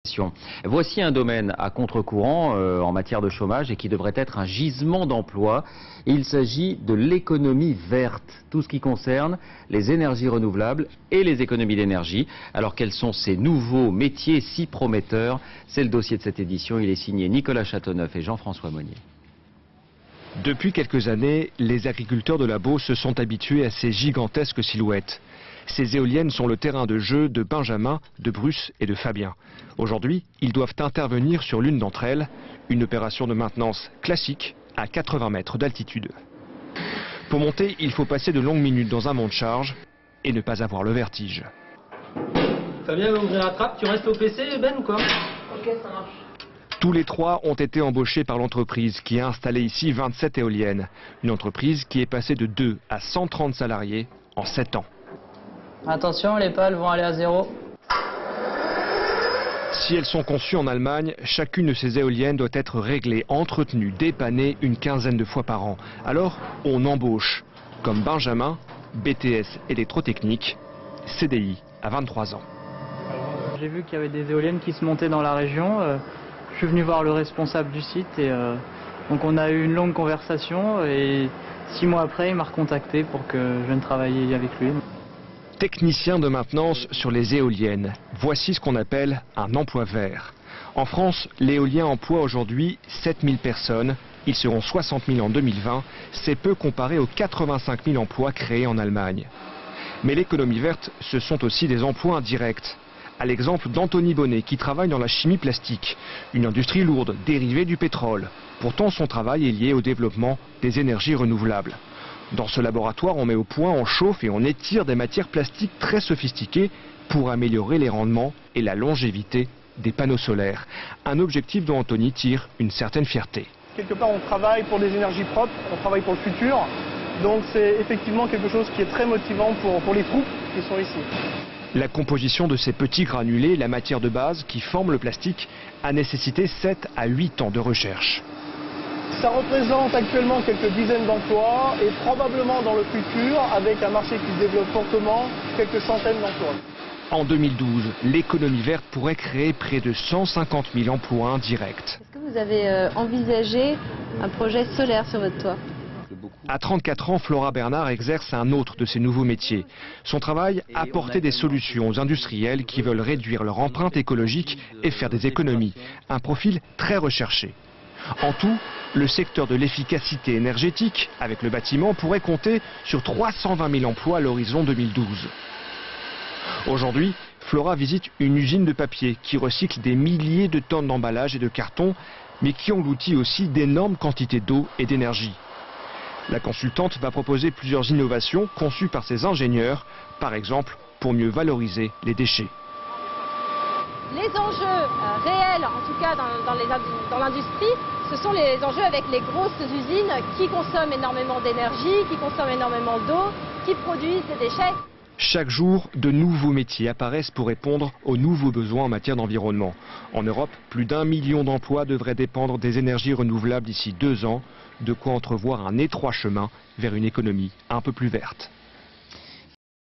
Voici un domaine à contre-courant en matière de chômage et qui devrait être un gisement d'emploi. Il s'agit de l'économie verte, tout ce qui concerne les énergies renouvelables et les économies d'énergie. Alors quels sont ces nouveaux métiers si prometteurs? C'est le dossier de cette édition, il est signé Nicolas Châteauneuf et Jean-François Monnier. Depuis quelques années, les agriculteurs de la Beauce se sont habitués à ces gigantesques silhouettes. Ces éoliennes sont le terrain de jeu de Benjamin, de Bruce et de Fabien. Aujourd'hui, ils doivent intervenir sur l'une d'entre elles, une opération de maintenance classique à 80 mètres d'altitude. Pour monter, il faut passer de longues minutes dans un monte-charge et ne pas avoir le vertige. Fabien va ouvrir la trappe, tu restes au PC Ben ou quoi? Ok, ça marche. Tous les trois ont été embauchés par l'entreprise qui a installé ici 27 éoliennes. Une entreprise qui est passée de 2 à 130 salariés en 7 ans. Attention, les pales vont aller à 0. Si elles sont conçues en Allemagne, chacune de ces éoliennes doit être réglée, entretenue, dépannée une quinzaine de fois par an. Alors, on embauche, comme Benjamin, BTS électrotechnique, CDI à 23 ans. J'ai vu qu'il y avait des éoliennes qui se montaient dans la région. Je suis venu voir le responsable du site et donc on a eu une longue conversation et 6 mois après, il m'a recontacté pour que je vienne travailler avec lui. Technicien de maintenance sur les éoliennes. Voici ce qu'on appelle un emploi vert. En France, l'éolien emploie aujourd'hui 7000 personnes. Ils seront 60 000 en 2020. C'est peu comparé aux 85 000 emplois créés en Allemagne. Mais l'économie verte, ce sont aussi des emplois indirects. À l'exemple d'Anthony Bonnet qui travaille dans la chimie plastique, une industrie lourde dérivée du pétrole. Pourtant, son travail est lié au développement des énergies renouvelables. Dans ce laboratoire, on met au point, on chauffe et on étire des matières plastiques très sophistiquées pour améliorer les rendements et la longévité des panneaux solaires. Un objectif dont Anthony tire une certaine fierté. Quelque part, on travaille pour des énergies propres, on travaille pour le futur. Donc c'est effectivement quelque chose qui est très motivant pour les troupes qui sont ici. La composition de ces petits granulés, la matière de base qui forme le plastique, a nécessité 7 à 8 ans de recherche. Ça représente actuellement quelques dizaines d'emplois et probablement dans le futur, avec un marché qui se développe fortement, quelques centaines d'emplois. En 2012, l'économie verte pourrait créer près de 150 000 emplois indirects. Est-ce que vous avez envisagé un projet solaire sur votre toit? À 34 ans, Flora Bernard exerce un autre de ses nouveaux métiers. Son travail, apporter des solutions aux industriels qui veulent réduire leur empreinte écologique et faire des économies. Un profil très recherché. En tout, le secteur de l'efficacité énergétique, avec le bâtiment, pourrait compter sur 320 000 emplois à l'horizon 2012. Aujourd'hui, Flora visite une usine de papier qui recycle des milliers de tonnes d'emballages et de carton, mais qui engloutit aussi d'énormes quantités d'eau et d'énergie. La consultante va proposer plusieurs innovations conçues par ses ingénieurs, par exemple pour mieux valoriser les déchets. Les enjeux réels, en tout cas dans l'industrie, ce sont les enjeux avec les grosses usines qui consomment énormément d'énergie, qui consomment énormément d'eau, qui produisent des déchets. Chaque jour, de nouveaux métiers apparaissent pour répondre aux nouveaux besoins en matière d'environnement. En Europe, plus d'1 million d'emplois devraient dépendre des énergies renouvelables d'ici 2 ans, de quoi entrevoir un étroit chemin vers une économie un peu plus verte.